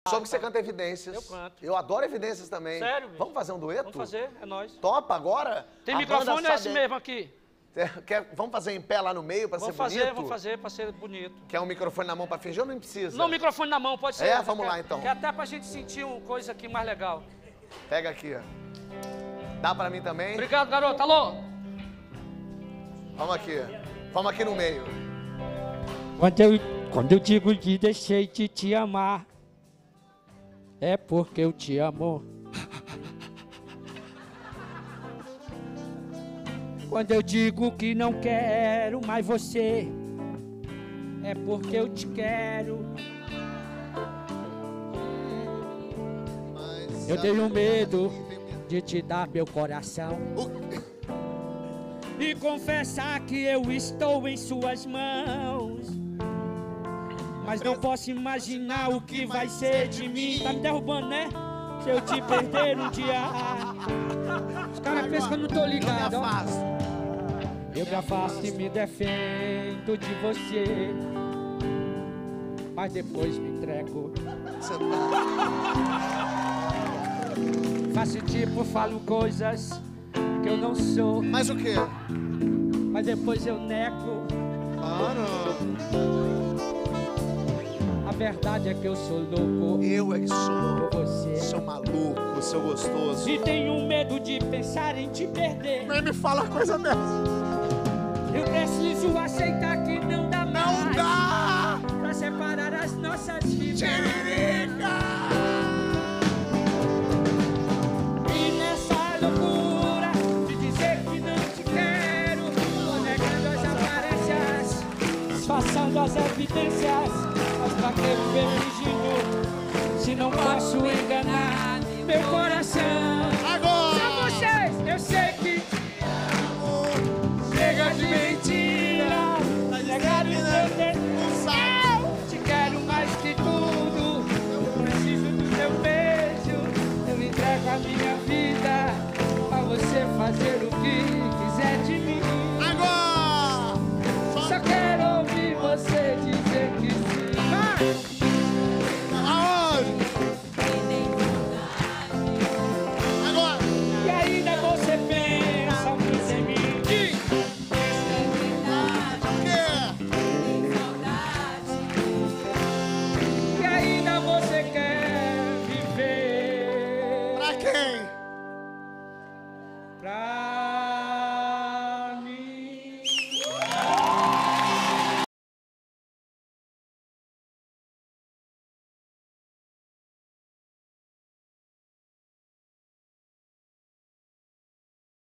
Soube que você canta Evidências. Eu canto. Eu adoro Evidências também. Sério, bicho? Vamos fazer um dueto? Vamos fazer, é nóis. Topa agora? Tem microfone ou é esse mesmo aqui? Vamos fazer em pé lá no meio pra ser bonito? Vamos fazer pra ser bonito. Quer um microfone na mão pra fingir ou não precisa? Não, microfone na mão, pode ser. É, vamos lá então. Que até pra gente sentir uma coisa aqui mais legal. Pega aqui, ó. Dá pra mim também? Obrigado, garoto. Alô? Vamos aqui. Vamos aqui no meio. Quando eu digo que deixei de te amar, é porque eu te amo. Quando eu digo que não quero mais você, é porque eu te quero. Eu tenho medo de te dar meu coração e confessar que eu estou em suas mãos, mas não posso imaginar o que vai ser de mim. Tá me derrubando, né? Se eu te perder um dia. Os caras pensam que eu não tô ligado, ó. Eu me afasto e me defendo de você, mas depois me entrego. Faço tipo, falo coisas que eu não sou. Mas o quê? Mas depois eu nego. Ah, não. A verdade é que eu sou louco. Eu é que sou. Por você. Sou maluco, sou gostoso. E tenho medo de pensar em te perder. Nem me fala coisa dessa. Eu preciso aceitar que não dá mais. Não dá! Pra separar as nossas vidas. Tiririca! E nessa loucura de dizer que não te quero, tô negando as aparências, disfarçando as evidências. Mas pra que viver fingindo, se não posso enganar meu coração? Agora! São vocês, eu sei que chega de mentira, mas negar o seu desejo. Eu te quero mais que tudo, eu preciso do teu beijo. Eu entrego a minha vida pra você fazer o